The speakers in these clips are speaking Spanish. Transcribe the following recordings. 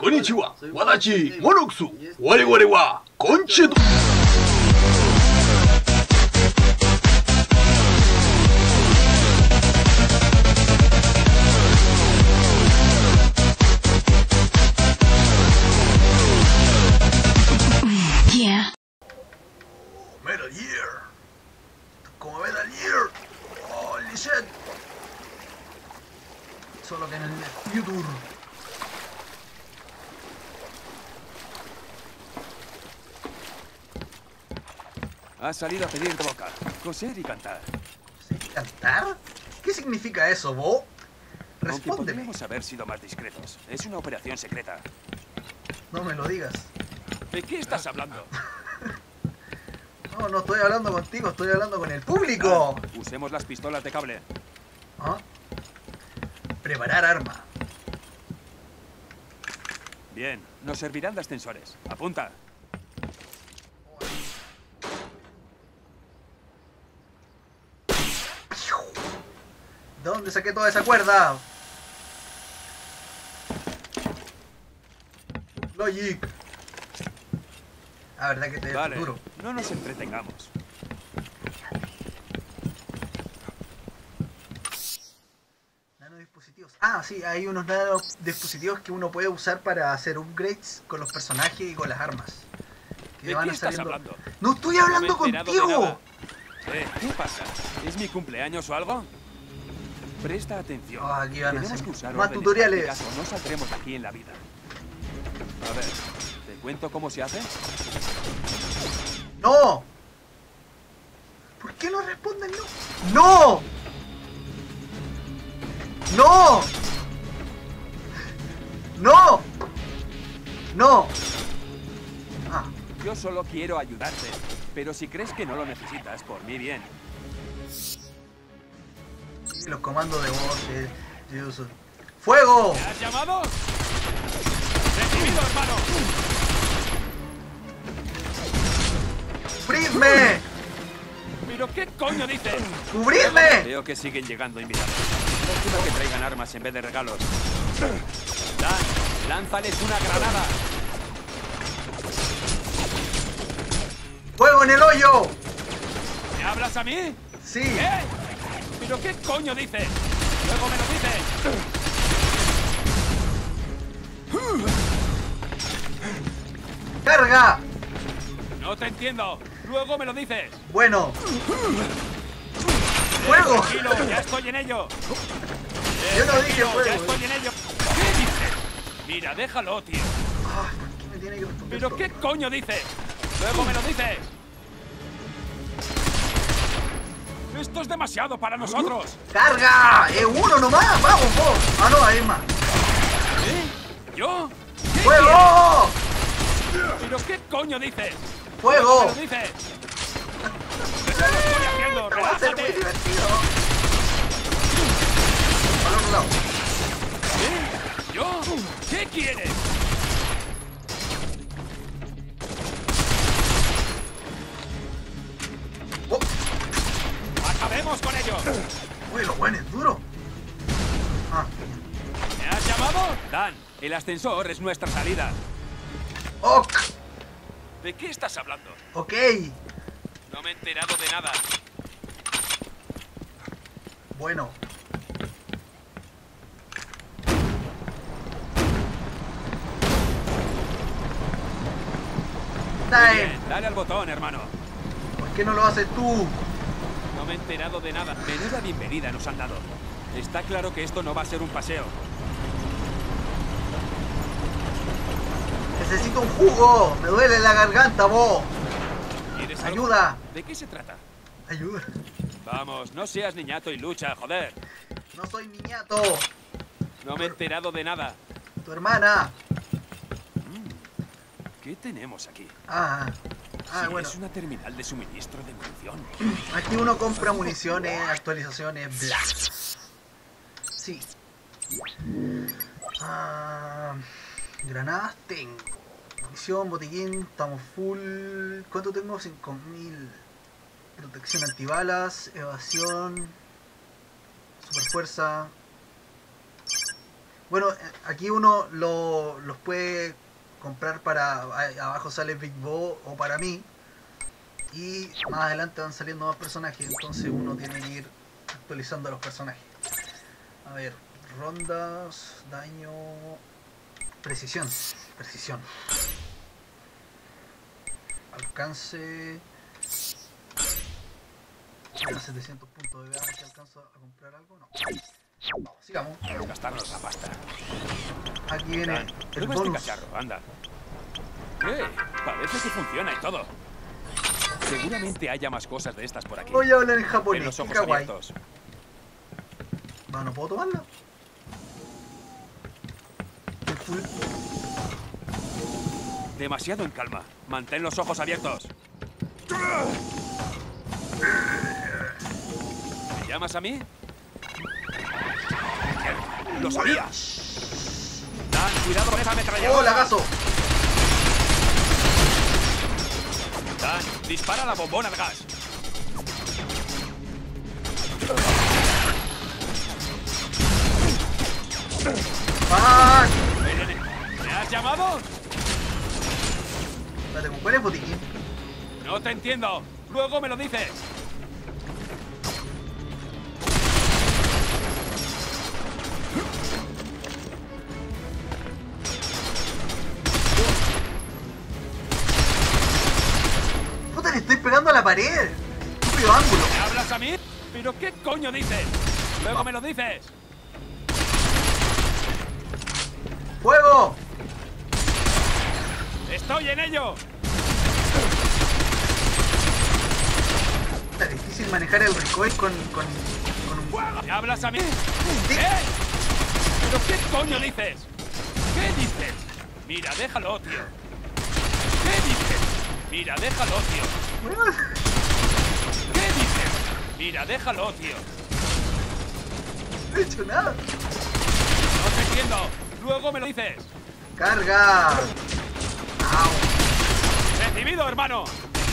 こんにちは。私、モノクス。我々は、昆虫と。 Metal Gear. Como Metal Gear. Holy shit. Solo que en el YouTube. Has salido a pedir de boca, coser y cantar. ¿Cantar? ¿Qué significa eso, Bo? Aunque Respóndeme. podríamos haber sido más discretos. Es una operación secreta. No me lo digas. ¿De qué estás hablando? No, no estoy hablando contigo, estoy hablando con el público. Usemos las pistolas de cable. ¿Ah? Preparar arma. Bien, nos servirán de ascensores. Apunta. ¿De dónde saqué toda esa cuerda? Logic. La verdad que te Vale, duro. no nos entretengamos. Nanodispositivos. Ah, sí, hay unos nanodispositivos que uno puede usar para hacer upgrades con los personajes y con las armas. Que ¿De van qué estás saliendo... hablando? ¡No estoy hablando No me he enterado de contigo! nada. ¿Qué pasa? ¿Es mi cumpleaños o algo? Presta atención. Ah, aquí van a Tenemos ser que usar más órdenes tutoriales. tácticas o no saldremos de aquí en la vida. A ver, ¿te cuento cómo se hace? ¡No! ¿Por qué no responden no? ¡No! ¡No! ¡No! ¡No! Ah, Yo solo quiero ayudarte, pero si crees que no lo necesitas, por mi bien. sí, los comandos de voz yo uso. ¡Fuego! ¿Me has llamado? ¡Recibido, hermano! ¡Cubridme! ¿Pero qué coño dices? ¡Cubridme! Veo que siguen llegando invitados. Lástima que traigan armas en vez de regalos. Dan, lánzales una granada. ¡Fuego en el hoyo! ¿Me hablas a mí? Sí. ¿Eh? ¿Pero qué coño dices? Luego me lo dices. ¡Carga! No te entiendo. Luego me lo dices. Bueno. ¡Fuego! Tranquilo, ya estoy en ello. Yo no dije Tranquilo, fuego. ya estoy en ello. ¿Qué dices? Mira, déjalo, tío. Ah, ¿por qué me tiene que responder ¿Pero todo? qué coño dices? Luego me lo dices. Esto es demasiado para nosotros. ¡Carga! ¡Es uno nomás! ¡Vamos, vos! Ah, no, hay más. ¿Eh? ¿Yo? ¿Qué ¡Fuego! quieres? ¿Pero qué coño dices? ¡Fuego! ¿Qué me lo dices? ¿Qué lo estoy haciendo? ¡Esto va a ser muy ¡Relájate! divertido! Al otro lado. ¿Eh? ¿Yo? ¿Qué quieres? Oh, ¡Acabemos con ello! uy, lo bueno es duro. Ah, ¿Me has llamado? Dan, el ascensor es nuestra salida. ok. ¿De qué estás hablando? Ok. No me he enterado de nada. Bueno. Time. Bien, dale al botón, hermano. ¿Por qué no lo haces tú? No me he enterado de nada. Menuda bienvenida nos han dado. Está claro que esto no va a ser un paseo. Necesito un jugo. Me duele la garganta, vos. ¿Quieres algo? Ayuda. ¿De qué se trata? Ayuda. Vamos, no seas niñato y lucha, joder. No soy niñato. No me he enterado de nada. Tu hermana. ¿Qué tenemos aquí? Ah. Ah, Sí, bueno. es una terminal de suministro de munición. Aquí uno compra municiones, actualizaciones, bla. Sí. Ah, granadas tengo. Munición, botiquín, estamos full. ¿Cuánto tengo? 5000. Protección antibalas, evasión, superfuerza. Bueno, aquí uno los puede comprar para... Abajo sale Big Bo o para mí. Y más adelante van saliendo más personajes, entonces uno tiene que ir actualizando a los personajes. A ver, rondas, daño... Precisión. Alcance... 700 puntos de veamos si alcanzo a comprar algo. No. Vamos, sigamos. Gastarnos la pasta. Aquí viene el Prueba este bonus. cacharro, anda. Parece que funciona y todo. Seguramente haya más cosas de estas por aquí. Voy a hablar en Ten japonés. los Qué ojos kawaii. abiertos. Va, ¿no puedo tomarla? El full. Demasiado en calma. Mantén los ojos abiertos. ¿Me llamas a mí? ¡Lo sabía! Dan, cuidado con esa ametralladora. ¡Oh, lagazo! Dan, dispara la bombona de gas. ¡Ah! ¿Me has llamado? Espérate, ¿con cuál es botiquín? No te entiendo. Luego me lo dices. ¡Puta, le estoy pegando a la pared! ¡Estúpido ángulo! ¿Me hablas a mí? ¿Pero qué coño dices? Luego me lo dices. ¡Fuego! ¡Estoy en ello! Está difícil manejar el recoil con un... ¿Me hablas a mí? Sí. ¿Qué? ¿Pero qué coño dices? ¿Qué dices? Mira, déjalo, tío. ¿Qué dices? Mira, déjalo, tío. ¿Qué dices? Mira, déjalo, tío. No he hecho nada. No te entiendo. Luego me lo dices. ¡Carga! ¡Au! ¡Recibido, hermano!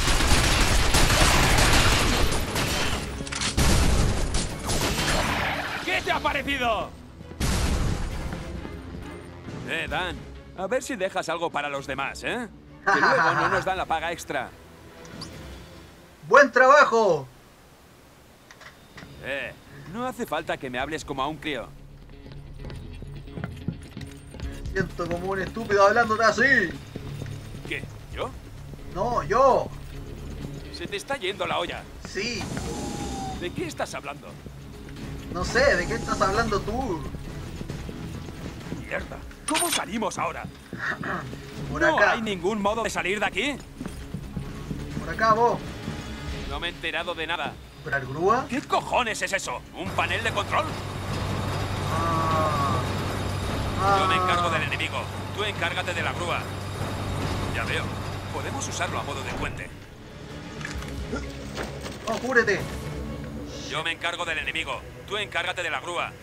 ¿Qué te ha parecido? Dan, a ver si dejas algo para los demás, ¿eh? Que luego no nos dan la paga extra. ¡Buen trabajo! No hace falta que me hables como a un crío. Siento como un estúpido hablándote así. ¿Qué? ¿Yo? No, yo. Se te está yendo la olla. Sí. ¿De qué estás hablando? No sé, ¿de qué estás hablando tú? Mierda. ¿Cómo salimos ahora? Por ¿No acá. hay ningún modo de salir de aquí? Por acá, vos. No me he enterado de nada. ¿Comprar grúa? ¿Qué cojones es eso? ¿Un panel de control? Yo me encargo del enemigo. Tú encárgate de la grúa. Ya veo. Podemos usarlo a modo de puente. ¡Oh, cúrete! Yo me encargo del enemigo. Tú encárgate de la grúa.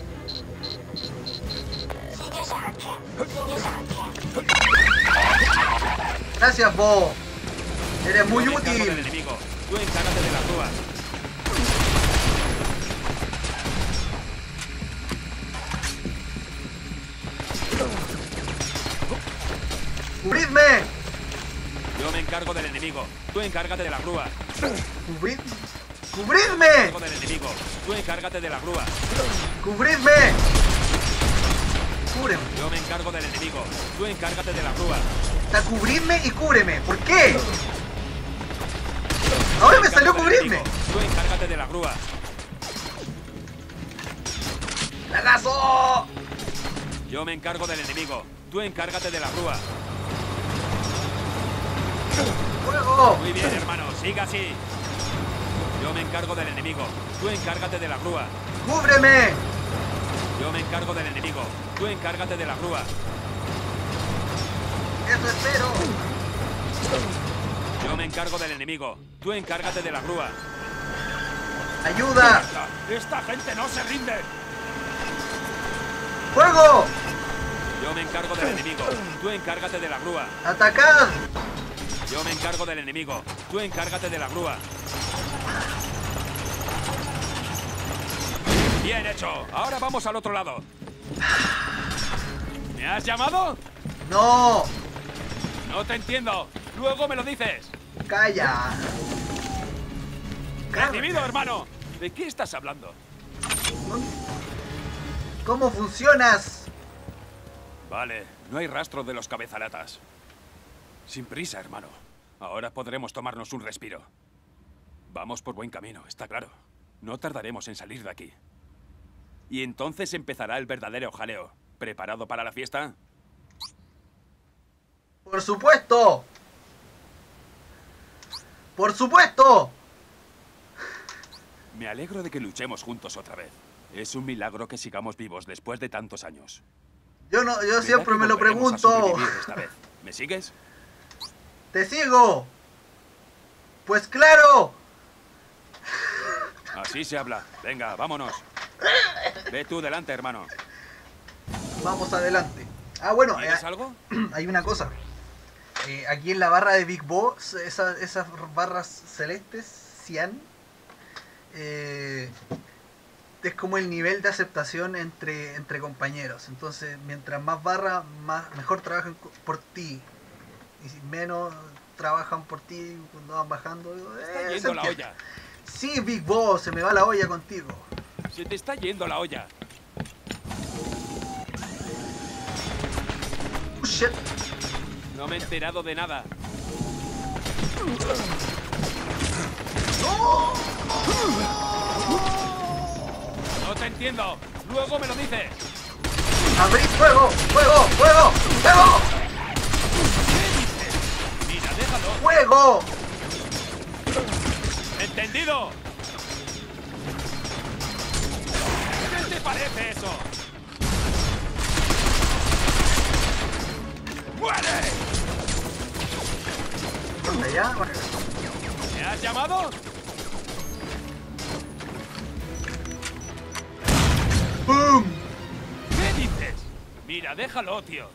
Gracias, vos. Eres muy Yo me encargo del útil. enemigo. Tú encárgate de la grúa. ¡Cubridme! Yo me encargo del enemigo. Tú encárgate de la grúa. ¡Cubrid! Me ¡Cubridme! encargo del enemigo. Tú encárgate de la grúa. ¡Cubridme! Cúbreme. Yo me encargo del enemigo. Tú encárgate de la grúa. O sea, cubridme y cúbreme. ¿Por qué? Ahora me salió cubrirme. Tú encárgate de la grúa. ¡Lagazo! Yo me encargo del enemigo. Tú encárgate de la grúa. ¡Fuego! Muy bien, hermano. Siga así. Yo me encargo del enemigo. Tú encárgate de la grúa. ¡Cúbreme! Yo me encargo del enemigo. Tú encárgate de la grúa. ¡Eso espero! Yo me encargo del enemigo. Tú encárgate de la grúa. ¡Ayuda! ¡Esta gente no se rinde! ¡Fuego! Yo me encargo del enemigo. Tú encárgate de la grúa. ¡Atacad! Yo me encargo del enemigo. Tú encárgate de la grúa. Bien hecho. Ahora vamos al otro lado. ¿Me has llamado? ¡No! No te entiendo. Luego me lo dices. ¡Calla! Recibido, hermano. ¿De qué estás hablando? ¿Cómo funcionas? Vale, no hay rastro de los cabezalatas. Sin prisa, hermano. Ahora podremos tomarnos un respiro. Vamos por buen camino, está claro. No tardaremos en salir de aquí. Y entonces empezará el verdadero jaleo. ¿Preparado para la fiesta? ¡Por supuesto! ¡Por supuesto! Me alegro de que luchemos juntos otra vez. Es un milagro que sigamos vivos después de tantos años. Yo siempre me lo volveremos a pregunto. sobrevivir esta vez. ¿Me sigues? ¡Te sigo! ¡Pues claro! Así se habla. Venga, vámonos. Ve tú delante, hermano. Vamos adelante. Ah, bueno, ¿Tienes algo? hay una cosa. Aquí en la barra de Big Boss, esas barras celestes, cian, es como el nivel de aceptación entre compañeros. Entonces, mientras más barra, mejor trabajan por ti. Y si menos trabajan por ti cuando van bajando. Está yendo la olla. Sí, Big Boss, se me va la olla contigo. Se te está yendo la olla. Oh, shit. No me he enterado de nada. No te entiendo. Luego me lo dices. ¡Abrid fuego! ¡Fuego! ¡Fuego! ¡Fuego! ¿Qué dices? Mira, déjalo. ¡Fuego! ¿Entendido? ¿Qué te parece eso? ¡Muere! ¿Dónde ya? ¿Me has llamado? ¡Bum! ¿Qué dices? Mira, déjalo, tío.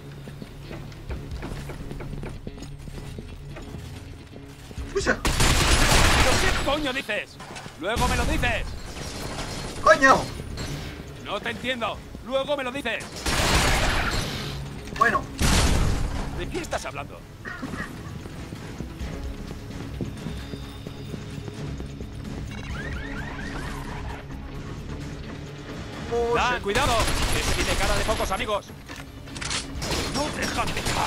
¡Pucha! ¿Pero qué coño dices? Luego me lo dices. ¡Coño! No te entiendo. Luego me lo dices. Bueno, ¿De qué estás hablando? ¡Ah, cuidado! Ese tiene cara de pocos amigos. ¡No dejan de dejar!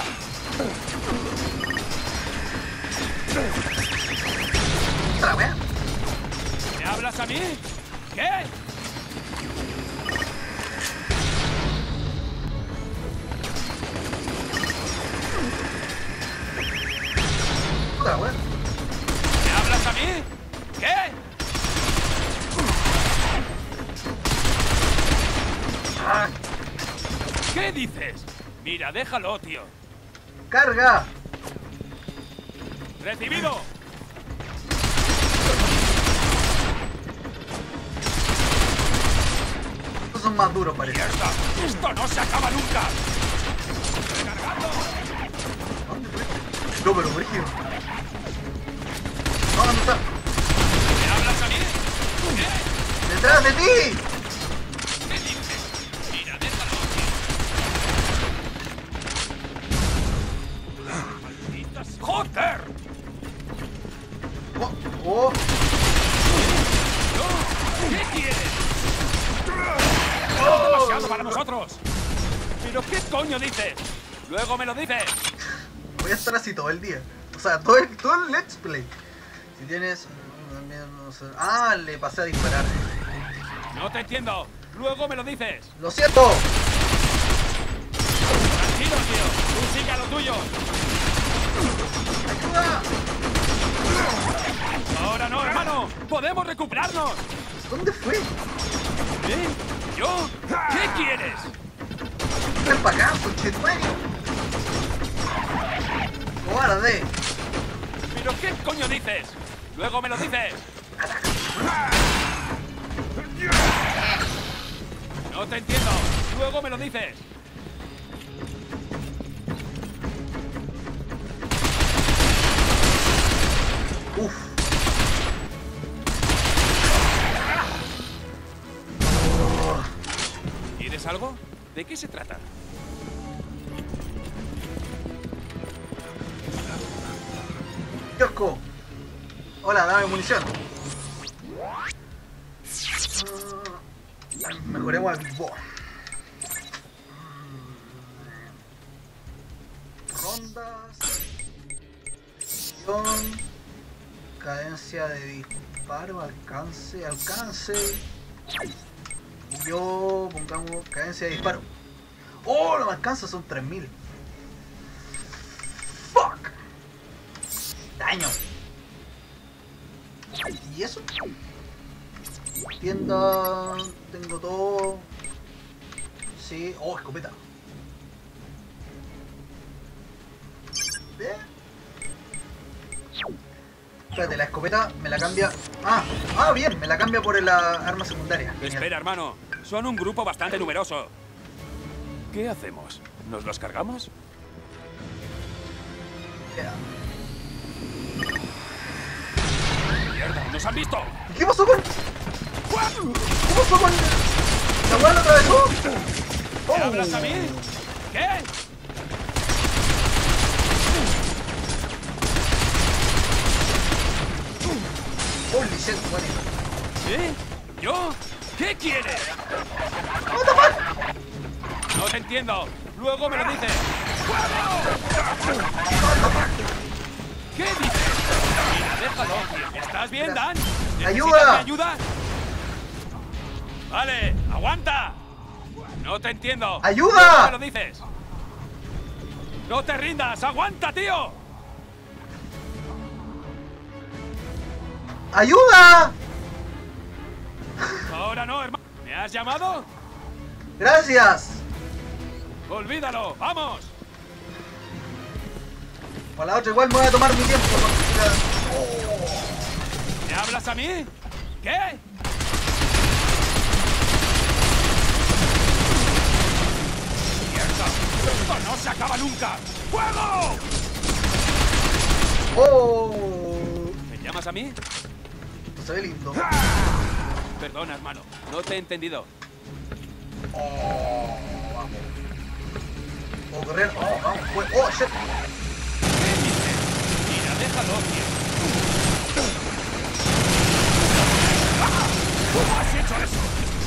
otra vez. ¿Me hablas a mí? ¿Qué? Otra vez. ¿Me hablas a mí? ¿Qué? Ah, ¿Qué dices? Mira, déjalo, tío. ¡Carga! ¡Recibido! Estos son más duros, parece. ¡Mierda! ¡Esto no se acaba nunca! ¡Recargando! ¿Dónde fue? No, pero brígido. ¿Dónde está? ¿Me hablas a mí? ¿Qué? ¡Detrás de ti! ¿Qué dices? Mira, déjalo, tío. ¡Malditas! ¡Joder! Oh, oh. ¿Qué quieres? ¡Es demasiado para nosotros! ¿Pero qué coño dices? Luego me lo dices. Voy a estar así todo el día. O sea, todo el let's play. Si tienes... no sé. Ah, le pasé a disparar. No te entiendo. Luego me lo dices. ¡Lo siento! Tranquilo, tío. Tú sigue a lo tuyo. ¡Ayuda! Ahora no, hermano. Podemos recuperarnos. ¿Dónde fue? ¿Eh? ¿Yo? ¿Qué quieres? ¡Ven para acá, conchetumare! ¡Cobarde! ¿Pero qué coño dices? Luego me lo dices. No te entiendo. Luego me lo dices. ¡Uf! ¿Quieres algo? ¿De qué se trata? Franco. Hola, dame munición. Mejoremos al Big Bo. Rondas. Cadencia de disparo, alcance. Y yo pongamos cadencia de disparo. Oh, no me alcanza, son 3000. Fuck. Daño. ¿Y eso? Tienda. Tengo todo. Sí. Oh, escopeta. Bien. Espérate, la escopeta me la cambia. Bien, me la cambia por la arma secundaria. Genial. Espera, hermano. Son un grupo bastante numeroso. ¿Qué hacemos? ¿Nos los cargamos? Yeah. ¡Mierda! ¡Nos han visto! ¿Qué pasó con...? ¿Qué pasó con...? ¿La weá lo atravesó? ¿Me hablas a mí? ¿Qué? Holy shit, bueno. ¿Sí? ¿Yo? ¿Qué quieres? What the fuck? No te entiendo. Luego me lo dices. ¡Fuego! ¿Qué dices? Mira, déjalo. ¿Estás bien, Dan? ¿Necesitas ¡Ayuda! mi ayuda? Vale, aguanta. No te entiendo. ¡Ayuda! Luego me lo dices. No te rindas. ¡Aguanta, tío! ¡Ayuda! Ahora no, hermano. ¿Me has llamado? ¡Gracias! Olvídalo. ¡Vamos! Para la otra igual me voy a tomar mi tiempo. ¿Me hablas a mí? ¿Qué? ¡Mierda! ¡Esto no se acaba nunca! ¡Fuego! ¡Oh! ¿Me llamas a mí? Se ve lindo. Perdona, hermano. No te he entendido. ¡Oh! Vamos. ¿Puedo correr? ¡Oh, vamos! ¡Oh, shit! ¿Qué dices? Mira, déjalo, tío. ¿Cómo has hecho eso?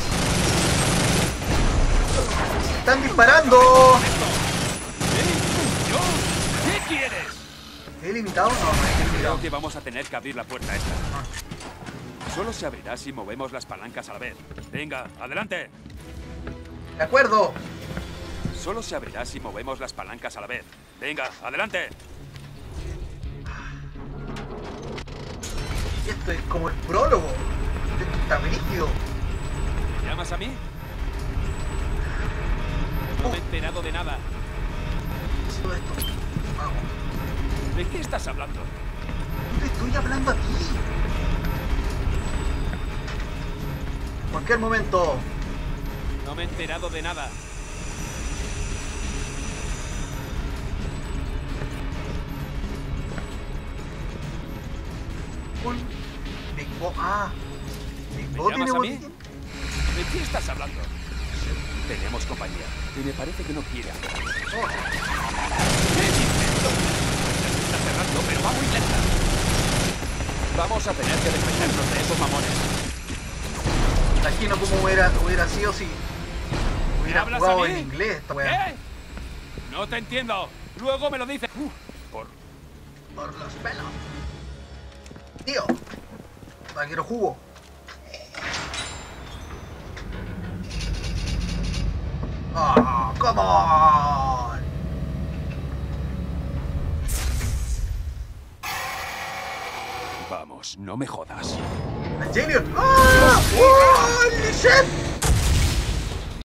¡Están disparando! ¿Yo? ¿Qué quieres? ¿He limitado? No, no he limitado. Creo que vamos a tener que abrir la puerta esta. Solo se abrirá si movemos las palancas a la vez. Venga, adelante. De acuerdo. Solo se abrirá si movemos las palancas a la vez. Venga, adelante. Y esto es como el prólogo. Esto está rígido. ¿Me llamas a mí? No me he enterado de nada. Todo esto. Vamos. ¿De qué estás hablando? Te estoy hablando a ti. En cualquier momento. No me he enterado de nada. Un Big Bo. Big ¿Me Bo llamas tiene a mí? botiquín. ¿De qué estás hablando? Tenemos compañía y me parece que no quiere hablar. Oh, ¿Qué dices? Está cerrando, pero va muy lenta. Vamos a tener que defendernos de esos mamones. imagino cómo hubiera sido si hubiera hablas jugado a mí? en inglés esta weá. ¿Qué? No te entiendo. Luego me lo dices. Por... Por los pelos. Tío. Quiero jugo. Come on. Vamos, no me jodas. Evangelion. ¡Holy shit!